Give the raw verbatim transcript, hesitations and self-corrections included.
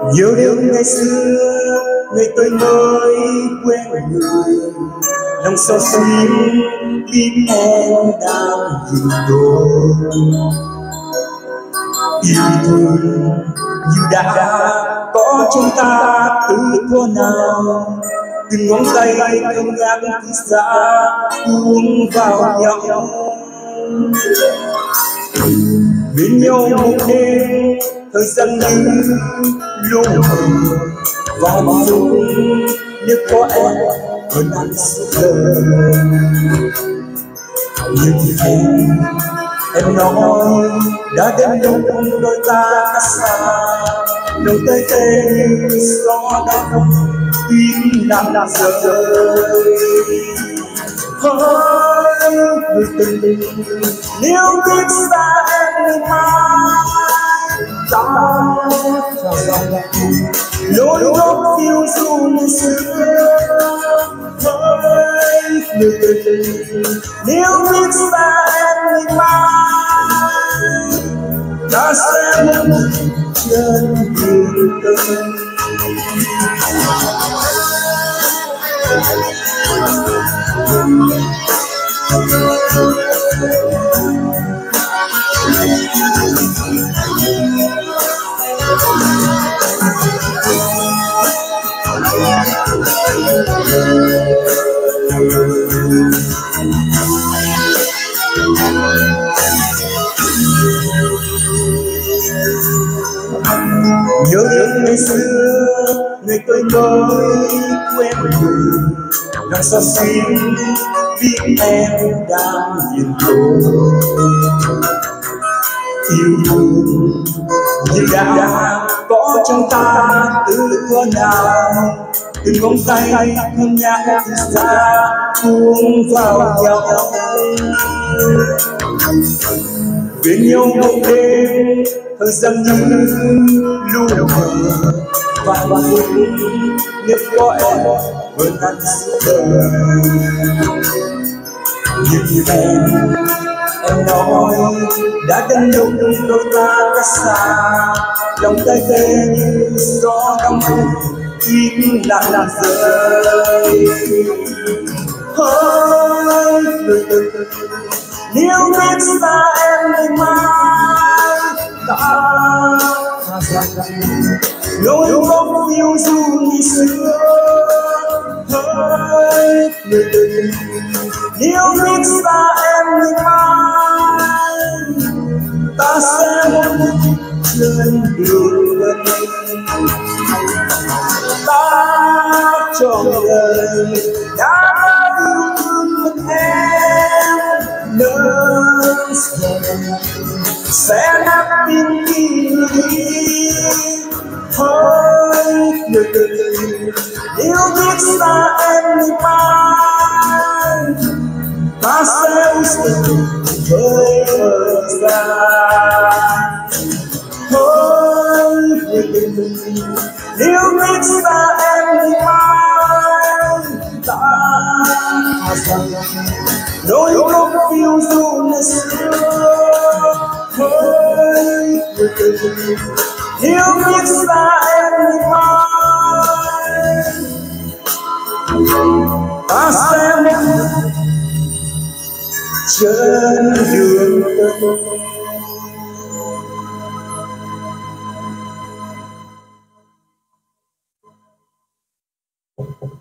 Nhiều đêm ngày xưa ngày tôi mới quen người, lòng sao xuyên biết em đang nhìn tôi. Yêu thương như đã có trong ta từ thuở nào, từng ngón tay thơm ngát từ xa cuốn vào nhau. Bên nhau một đêm thời gian như lúc mơ, và bao dung nếu có em hơn anh suốt đời. Nhưng em em nói đã đến lúc đôi ta cách xa, đầu tay tê như gió đông tim đang đang rơi. Hỡi người tình, nếu biết xa em ngày mai, ta cho rằng lối góc yêu dù ngày xưa. Hỡi người tình, nếu biết xa em ngày mai, ta sẽ mất chân đường tình. Nhớ đến ngày xưa ngày tôi mới quen người, lòng sao xuyên biết em đang nhìn tôi. Yêu thương như đã có trong ta từ thuở nào, từng ngón tay thơm nhạc từ xa cuốn vào nhau. Bên nhau một đêm thời gian như lúc mơ, và bao dung nếu có em hơn anh suốt đời. Nhưng em em nói đã đến lúc đôi ta cách xa, lòng tay tê như gió đông tim đang đang rơi. Hỡi người tình, nếu biết xa em ngày mai, ta thà rằng lối góc yêu dù ngày xưa. Hỡi người tình, nếu biết xa em ngày mai, ta sẽ mất chân đường tình. Ta trọn đời đã yêu thương một em, lớn dần sẽ nát tim khi đi. Hỡi người tình, nếu biết xa em ngày mai, ta sẽ dừng với thời gian. Hỡi người tình, nếu biết xa em ngày mai, ta thà rằng đôi lúc yêu dù ngày xưa. Hỡi người tình, nếu biết xa em ngày mai, ta sẽ mất chân đường tình.